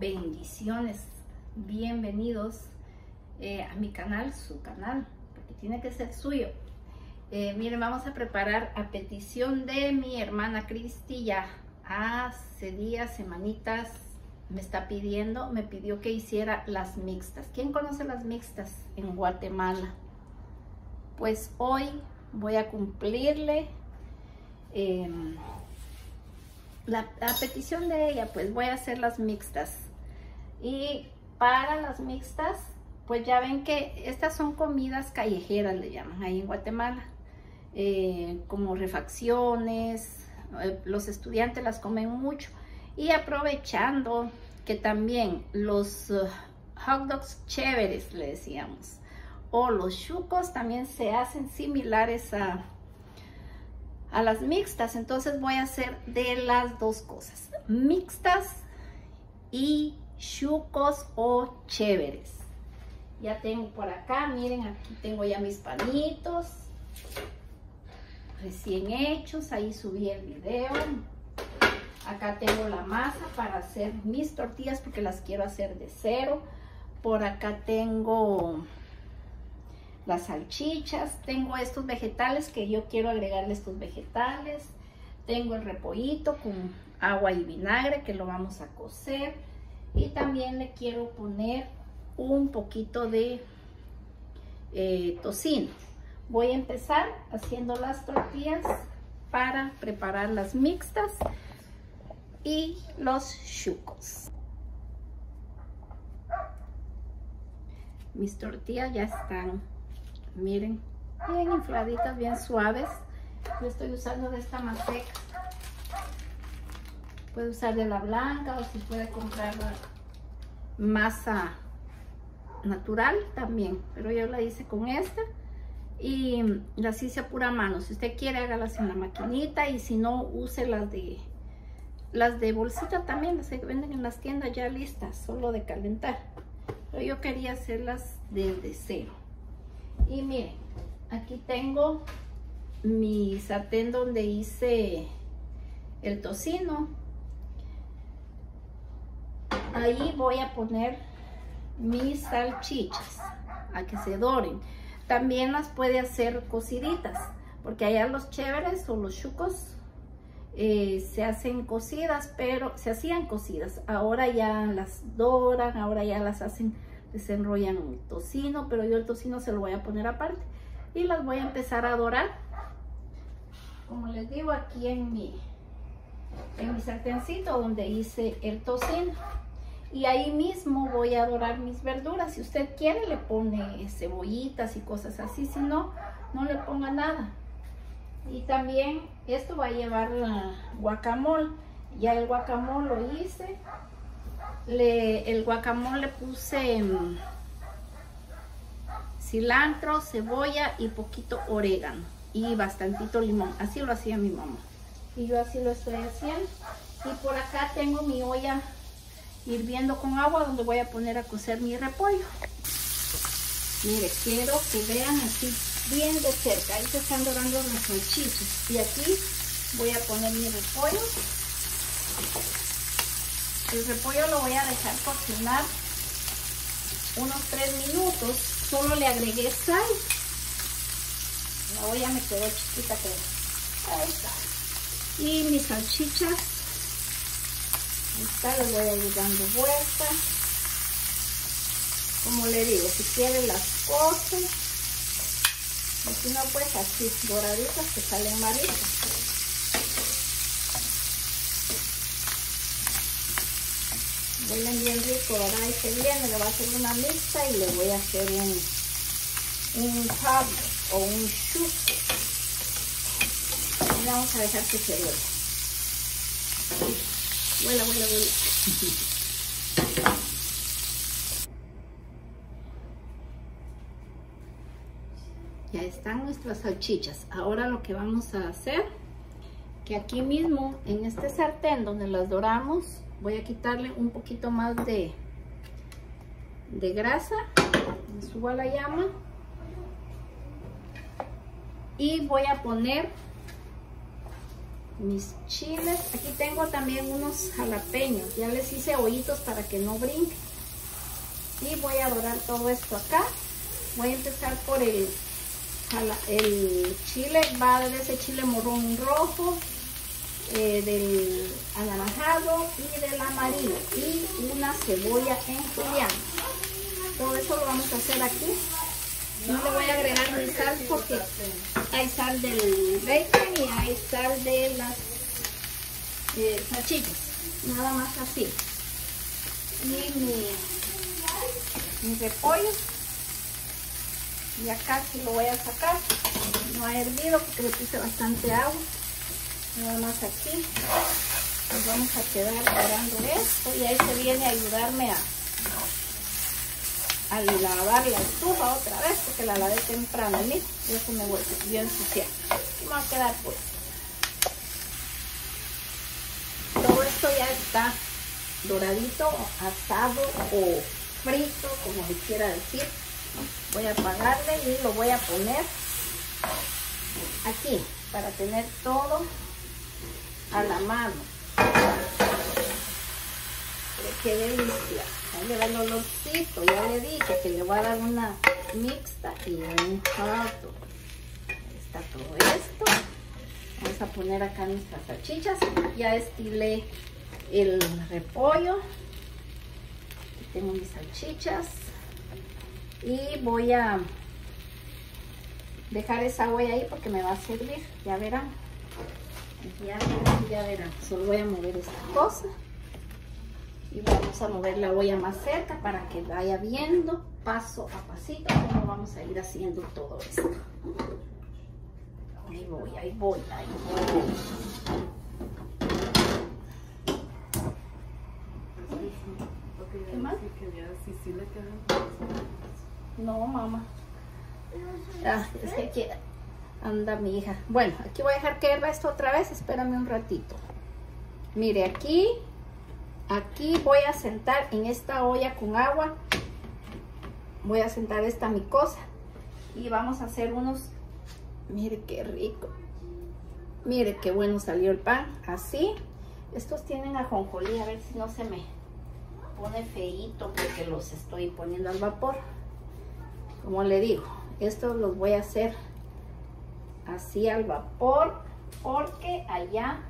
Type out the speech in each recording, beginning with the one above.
Bendiciones, bienvenidos a mi canal, su canal, porque tiene que ser suyo. Miren, vamos a preparar a petición de mi hermana Cristi. Ya hace días, semanitas, me pidió que hiciera las mixtas. ¿Quién conoce las mixtas en Guatemala? Pues hoy voy a cumplirle la petición de ella. Pues voy a hacer las mixtas. Y para las mixtas, pues ya ven que estas son comidas callejeras, le llaman ahí en Guatemala, como refacciones. Los estudiantes las comen mucho. Y aprovechando que también los hot dogs chéveres, le decíamos, o los chucos también se hacen similares a las mixtas. Entonces voy a hacer de las dos cosas, mixtas y chucos o chéveres. Ya tengo por acá, miren, aquí tengo ya mis panitos recién hechos, ahí subí el video. Acá tengo la masa para hacer mis tortillas porque las quiero hacer de cero. Por acá tengo las salchichas, tengo estos vegetales que yo quiero agregarle estos vegetales. Tengo el repollito con agua y vinagre que lo vamos a cocer. Y también le quiero poner un poquito de tocino. Voy a empezar haciendo las tortillas para preparar las mixtas y los chucos. Mis tortillas ya están, miren, bien infladitas, bien suaves. Yo estoy usando de esta manteca. Puede usar de la blanca o si puede comprar masa natural también, pero yo la hice con esta y las hice a pura mano. Si usted quiere, hágalas en la maquinita, y si no, use las de bolsita también, las que venden en las tiendas ya listas, solo de calentar. Pero yo quería hacerlas desde cero. Y miren, aquí tengo mi sartén donde hice el tocino. Ahí voy a poner mis salchichas a que se doren. También las puede hacer cociditas, porque allá los chéveres o los chucos se hacen cocidas, pero se hacían cocidas. Ahora ya las doran, ahora ya las hacen, desenrollan el tocino, pero yo el tocino se lo voy a poner aparte y las voy a empezar a dorar. Como les digo, aquí en mi sartencito donde hice el tocino. Y ahí mismo voy a dorar mis verduras. Si usted quiere, le pone cebollitas y cosas así. Si no, no le ponga nada. Y también esto va a llevar guacamole. Ya el guacamole lo hice. El guacamole le puse cilantro, cebolla y poquito orégano. Y bastantito limón. Así lo hacía mi mamá. Y yo así lo estoy haciendo. Y por acá tengo mi olla hirviendo con agua donde voy a poner a cocer mi repollo. Mire, quiero que vean así bien de cerca. Ahí se están dorando las salchichas. Y aquí voy a poner mi repollo. El repollo lo voy a dejar cocinar unos 3 minutos. Solo le agregué sal. La olla me quedó chiquita, pero ahí está. Y mis salchichas, les voy a ir dando vuelta. Como le digo, si quieren las cocen, y si no, pues así doraditas que salen más ricas. Huelen bien rico, ¿verdad? Y se viene, le voy a hacer una mixta y le voy a hacer un hot o un chuco. Y vamos a dejar que se duele. Huela. Ya están nuestras salchichas. Ahora lo que vamos a hacer, que aquí mismo en este sartén donde las doramos, voy a quitarle un poquito más de grasa. Le subo a la llama y voy a poner mis chiles. Aquí tengo también unos jalapeños, ya les hice hoyitos para que no brinque. Y voy a dorar todo esto acá. Voy a empezar por el chile, va de ese chile morrón rojo, del anaranjado y del amarillo, y una cebolla en juliana. Todo eso lo vamos a hacer aquí. No le voy a agregar ni sal porque hay sal del bacon y hay sal de las salchichas. Nada más así. Y mi repollo. Y acá sí lo voy a sacar. No ha hervido porque le puse bastante agua. Nada más aquí. Nos vamos a quedar dorando esto. Y ahí se viene a ayudarme a lavar la estufa otra vez porque la lavé temprano. Y eso me volvió a ensuciar. Y me va a quedar pues. Todo esto ya está doradito, asado o frito, como le quiera decir. Voy a apagarle y lo voy a poner aquí para tener todo a la mano. ¡Qué delicia! Ahí le da el olorcito. Ya le dije que le voy a dar una mixta y un hot dog. Ahí está todo esto. Vamos a poner acá nuestras salchichas. Ya estilé el repollo. Aquí tengo mis salchichas. Y voy a dejar esa olla ahí porque me va a servir. Ya verán. Ya verán. Solo voy a mover esta cosa. Y vamos a mover la olla más cerca para que vaya viendo paso a pasito cómo vamos a ir haciendo todo esto. Ahí voy, ahí voy, ahí voy. ¿Qué más? No, mamá. Es que aquí anda mi hija. Bueno, aquí voy a dejar que hierva esto otra vez. Espérame un ratito. Mire, aquí voy a sentar en esta olla con agua. Voy a sentar esta mi cosa. Y vamos a hacer unos... Mire qué rico. Mire qué bueno salió el pan. Así. Estos tienen ajonjolí. A ver si no se me pone feíto porque los estoy poniendo al vapor. Como le digo, estos los voy a hacer así al vapor. Porque allá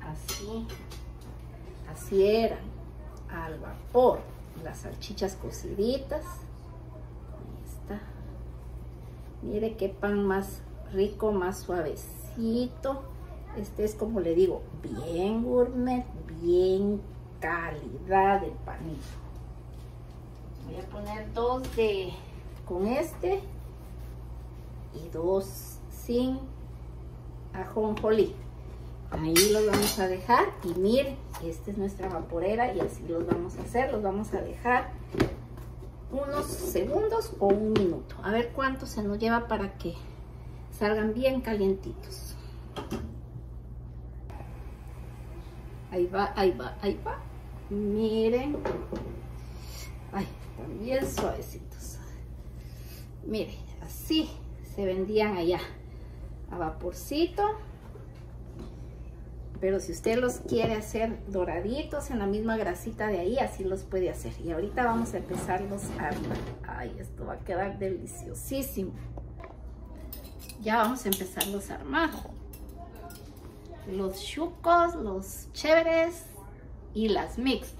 así eran. Al vapor, las salchichas cociditas. Ahí está. Mire qué pan más rico, más suavecito. Este es, como le digo, bien gourmet, bien calidad de panito. Voy a poner dos con este y dos sin ajonjolí. Ahí los vamos a dejar y miren, esta es nuestra vaporera y así los vamos a hacer. Los vamos a dejar unos segundos o un minuto. A ver cuánto se nos lleva para que salgan bien calientitos. Ahí va, ahí va, ahí va. Miren. Ay, están bien suavecitos. Miren, así se vendían allá a vaporcito. Pero si usted los quiere hacer doraditos en la misma grasita de ahí, así los puede hacer. Y ahorita vamos a empezarlos a armar. Ay, esto va a quedar deliciosísimo. Ya vamos a empezarlos a armar. Los chucos, los chéveres y las mixtas.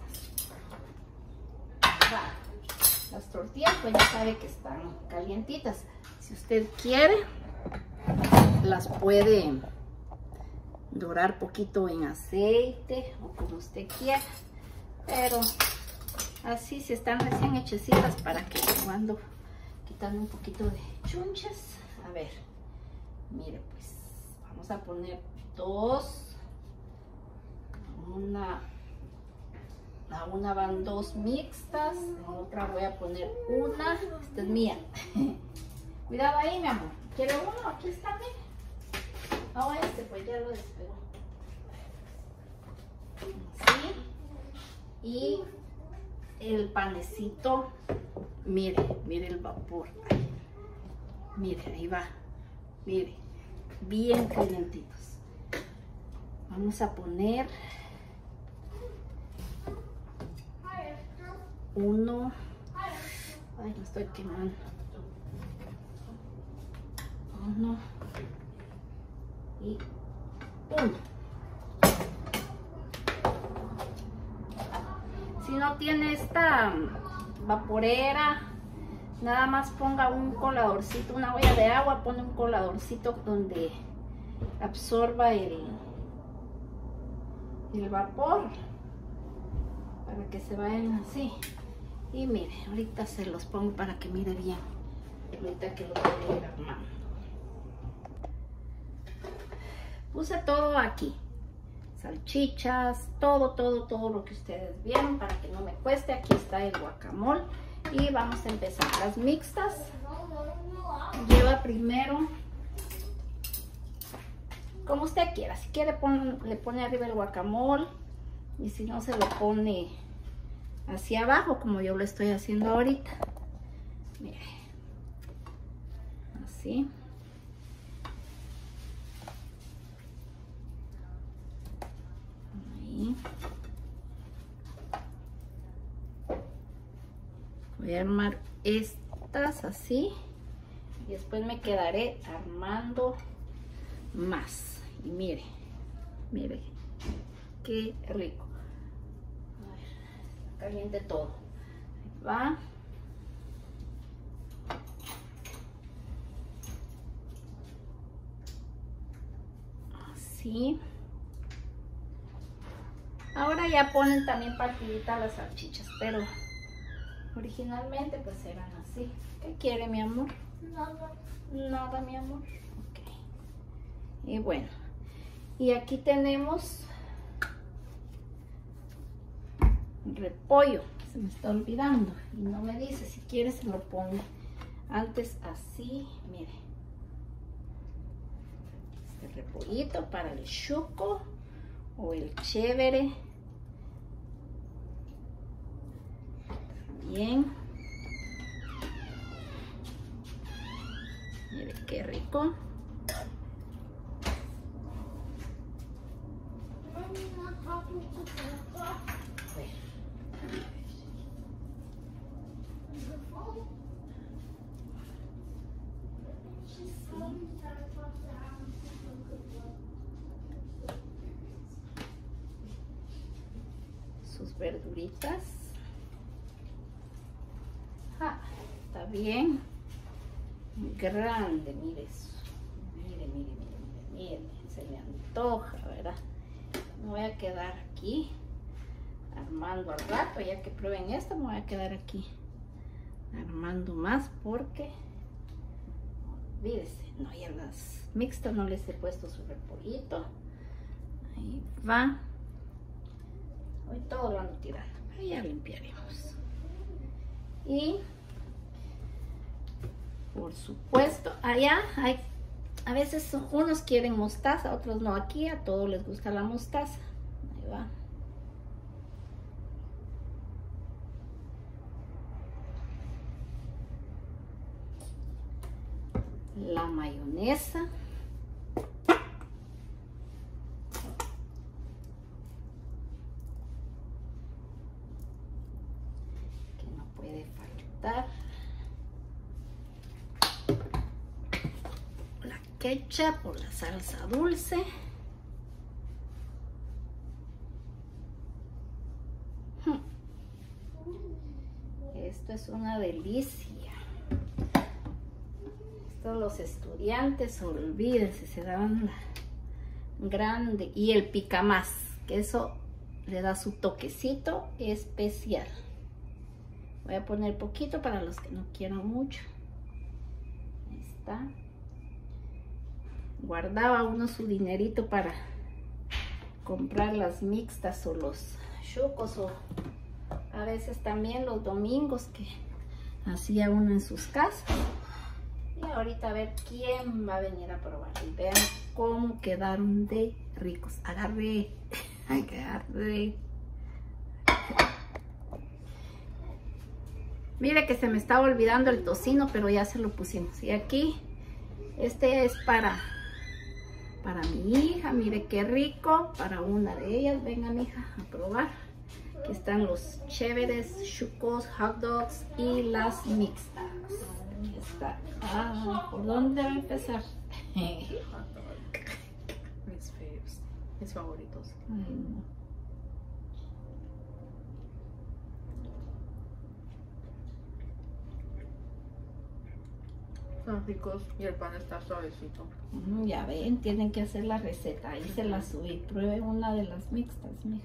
Las tortillas, pues ya sabe que están calientitas. Si usted quiere, las puede dorar poquito en aceite o como usted quiera, pero así si están recién hechecitas para que cuando quitando un poquito de chunches. A ver, mire, pues vamos a poner dos, a una van dos mixtas, en otra voy a poner una. Esta es mía. Cuidado ahí, mi amor. ¿Quiere uno? Aquí está, mire. Ahora pues ya lo despegó. Así. Y el panecito, mire el vapor. Ay, mire, ahí va. Mire, bien calientitos. Vamos a poner 1. Ay, me estoy quemando. 1 y 1. Si no tiene esta vaporera, nada más ponga un coladorcito, una olla de agua, pone un coladorcito donde absorba el vapor para que se vayan así. Y mire, ahorita se los pongo para que mire bien, ahorita que lo voy a ir armando. Puse todo aquí, salchichas, todo lo que ustedes vieron para que no me cueste. Aquí está el guacamole y vamos a empezar. Las mixtas lleva primero, como usted quiera, si quiere le pone arriba el guacamole, y si no se lo pone hacia abajo como yo lo estoy haciendo ahorita. Mire, así. Ahí. Voy a armar estas así y después me quedaré armando más. Y mire, mire qué rico. A ver, está caliente todo. Ahí va. Así. Ahora ya ponen también partiditas las salchichas, pero originalmente pues eran así. ¿Qué quiere, mi amor? Nada. Nada, mi amor. Ok. Y bueno, y aquí tenemos repollo. Se me está olvidando y no me dice. Si quiere se lo pongo antes así. Mire, este repollito para el chuco o el chévere. Bien. Mire qué rico. Sus verduritas. Ah, está bien grande, mire eso. Mire, mire, mire, mire, mire, se me antoja, ¿verdad? Me voy a quedar aquí armando al rato. Ya que prueben esto, me voy a quedar aquí armando más porque olvídese, no, ya las mixtas no les he puesto su repollito. Ahí va. Hoy todo lo ando tirando, pero ya limpiaremos. Y por supuesto, allá hay, a veces unos quieren mostaza, otros no. Aquí a todos les gusta la mostaza. Ahí va. La mayonesa. Que no puede faltar. La ketchup o la salsa dulce. Esto es una delicia. Esto los estudiantes, olvídense, se dan la grande. Y el picamás, que eso le da su toquecito especial. Voy a poner poquito para los que no quieran mucho. Ahí está. Guardaba uno su dinerito para comprar las mixtas o los chucos, o a veces también los domingos que hacía uno en sus casas. Y ahorita a ver quién va a venir a probar. Y vean cómo quedaron de ricos. Agarré. Agarré. Mire que se me estaba olvidando el tocino, pero ya se lo pusimos. Y aquí, este es para para mi hija. Mire qué rico, para una de ellas. Venga, mi hija, a probar. Aquí están los chéveres, chucos, hot dogs y las mixtas. Aquí está. Ah, ¿por dónde debe empezar? Mis favoritos. Ay, no. Son ricos y el pan está suavecito. Ya ven, tienen que hacer la receta. Ahí se la subí. Pruebe una de las mixtas, mija.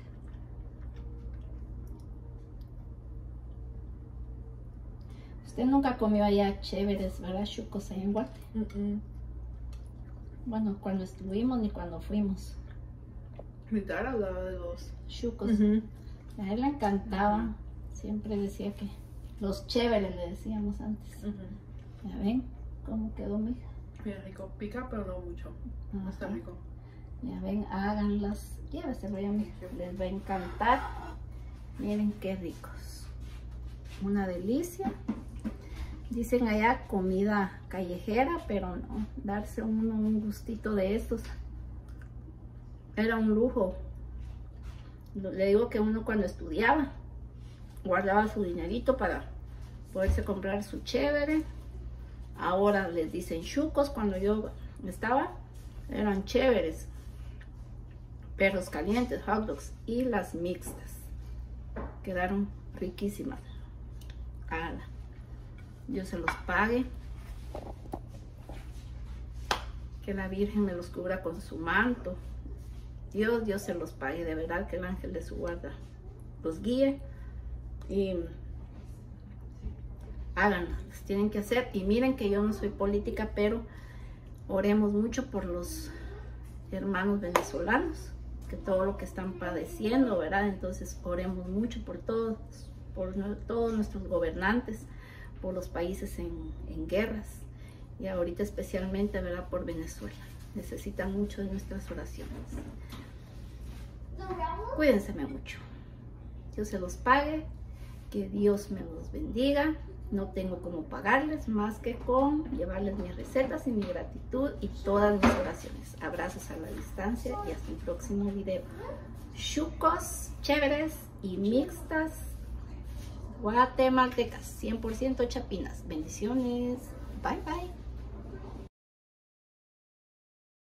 Usted nunca comió allá chéveres, ¿verdad? Chucos ahí en Guate. Bueno, cuando estuvimos ni cuando fuimos. Mi cara hablaba de los Chucos. A él le encantaba. Siempre decía que los chéveres le decíamos antes. Ya ven cómo quedó, mija. Bien rico. Pica, pero no mucho. Ajá. Está rico. Ya ven, háganlas. Lléveselo ya, mija. Les va a encantar. Miren qué ricos. Una delicia. Dicen allá comida callejera, pero no. Darse uno un gustito de estos era un lujo. Le digo que uno cuando estudiaba guardaba su dinerito para poderse comprar su chévere. Ahora les dicen chucos. Cuando yo estaba eran chéveres, perros calientes, hot dogs y las mixtas. Quedaron riquísimas. Ala. Dios se los pague. Que la Virgen me los cubra con su manto. Dios se los pague. De verdad que el ángel de su guarda los guíe. Y háganlo. Los tienen que hacer. Y miren que yo no soy política, pero oremos mucho por los hermanos venezolanos, que todo lo que están padeciendo, ¿verdad? Entonces oremos mucho por todos nuestros gobernantes, por los países en guerras, y ahorita especialmente, ¿verdad?, por Venezuela. Necesitan mucho de nuestras oraciones. Cuídense mucho. Dios se los pague, que Dios me los bendiga. No tengo cómo pagarles más que con llevarles mis recetas y mi gratitud y todas mis oraciones. Abrazos a la distancia y hasta el próximo video. Chucos, chéveres y mixtas guatemaltecas, 100% chapinas. Bendiciones. Bye, bye.